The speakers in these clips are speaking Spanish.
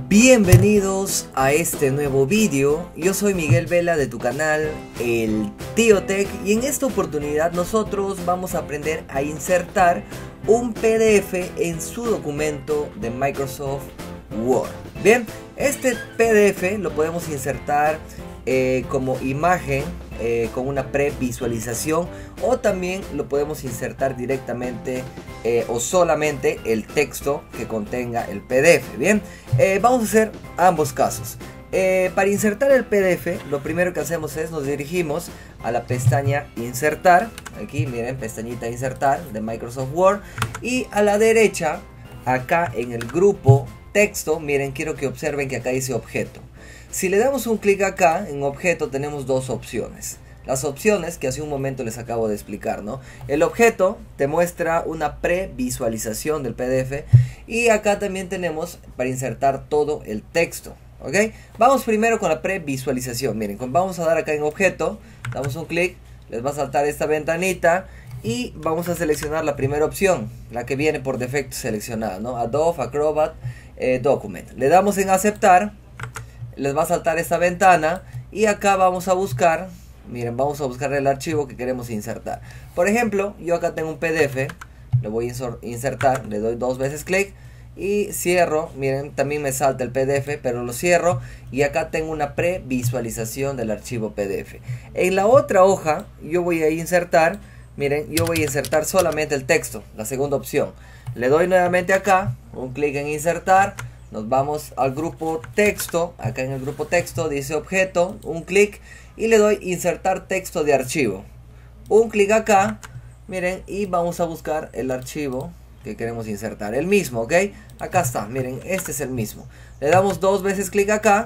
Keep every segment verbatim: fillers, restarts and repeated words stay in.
Bienvenidos a este nuevo vídeo. Yo soy Miguel Vela de tu canal El Tío Tech, y en esta oportunidad nosotros vamos a aprender a insertar un P D F en su documento de Microsoft Word. Bien, este P D F lo podemos insertar eh, como imagen eh, con una previsualización, o también lo podemos insertar directamente eh, o solamente el texto que contenga el P D F. Bien, eh, vamos a hacer ambos casos. Eh, para insertar el P D F, lo primero que hacemos es nos dirigimos a la pestaña insertar. Aquí miren, pestañita insertar de Microsoft Word, y a la derecha acá en el grupo texto, miren, quiero que observen que acá dice objeto. Si le damos un clic acá en objeto, tenemos dos opciones. Las opciones que hace un momento les acabo de explicar, ¿no? El objeto te muestra una previsualización del P D F, y acá también tenemos para insertar todo el texto, ¿ok? Vamos primero con la previsualización. Miren, vamos a dar acá en objeto, damos un clic, les va a saltar esta ventanita y vamos a seleccionar la primera opción, la que viene por defecto seleccionada, ¿no? Adobe Acrobat eh, Document. Le damos en aceptar, les va a saltar esta ventana y acá vamos a buscar, miren, vamos a buscar el archivo que queremos insertar. Por ejemplo, yo acá tengo un P D F, le voy a insertar, le doy dos veces clic y cierro. Miren, también me salta el P D F, pero lo cierro y acá tengo una previsualización del archivo P D F. En la otra hoja yo voy a insertar, miren, yo voy a insertar solamente el texto, la segunda opción. Le doy nuevamente acá, un clic en insertar. Nos vamos al grupo texto, acá en el grupo texto dice objeto, un clic y le doy insertar texto de archivo. Un clic acá, miren, y vamos a buscar el archivo que queremos insertar, el mismo, ¿ok? Acá está, miren, este es el mismo. Le damos dos veces clic acá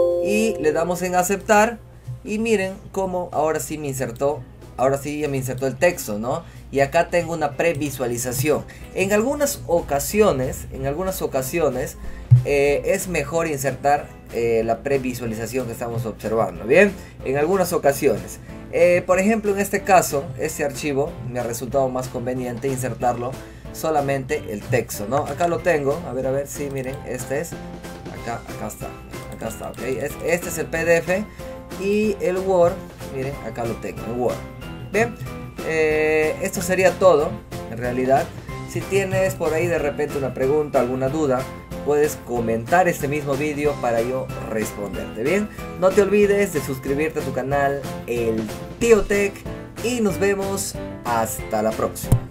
y le damos en aceptar y miren cómo ahora sí me insertó, ahora sí ya me insertó el texto, ¿no? Y acá tengo una previsualización. En algunas ocasiones, en algunas ocasiones eh, es mejor insertar eh, la previsualización que estamos observando. Bien, en algunas ocasiones. Eh, por ejemplo, en este caso, este archivo me ha resultado más conveniente insertarlo solamente el texto, ¿no? Acá lo tengo, a ver, a ver, sí, miren, este es, acá, acá está, acá está, ok. Es, este es el P D F y el Word, miren, acá lo tengo, el Word. Bien. Eh, esto sería todo en realidad. Si tienes por ahí de repente una pregunta, alguna duda, puedes comentar este mismo vídeo para yo responderte. Bien, no te olvides de suscribirte a tu canal El Tío Tech y nos vemos hasta la próxima.